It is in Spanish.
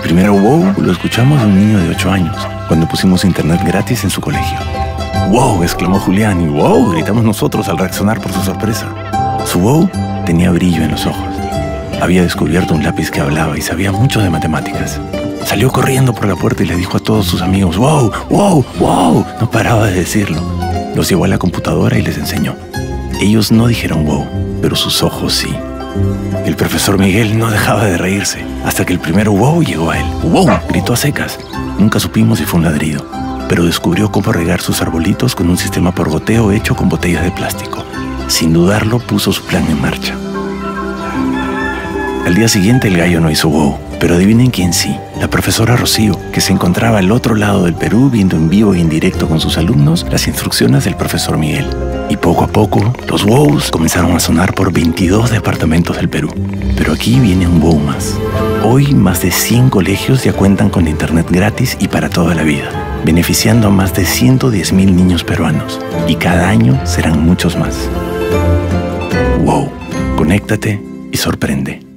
primer wow lo escuchamos de un niño de 8 años, cuando pusimos internet gratis en su colegio. ¡Wow!, exclamó Julián, y ¡wow!, gritamos nosotros al reaccionar por su sorpresa. Su wow tenía brillo en los ojos. Había descubierto un lápiz que hablaba y sabía mucho de matemáticas. Salió corriendo por la puerta y le dijo a todos sus amigos: ¡wow! ¡wow! ¡wow! No paraba de decirlo. Los llevó a la computadora y les enseñó. Ellos no dijeron wow, pero sus ojos sí. El profesor Miguel no dejaba de reírse, hasta que el primer wow llegó a él. ¡Wow!, gritó a secas. Nunca supimos si fue un ladrido, pero descubrió cómo regar sus arbolitos con un sistema por goteo hecho con botellas de plástico. Sin dudarlo, puso su plan en marcha. Al día siguiente el gallo no hizo wow, pero adivinen quién sí: la profesora Rocío, que se encontraba al otro lado del Perú viendo en vivo y en directo con sus alumnos las instrucciones del profesor Miguel. Y poco a poco, los wows comenzaron a sonar por 22 departamentos del Perú. Pero aquí viene un wow más. Hoy, más de 100 colegios ya cuentan con internet gratis y para toda la vida, beneficiando a más de 110,000 niños peruanos. Y cada año serán muchos más. Wow, conéctate y sorprende.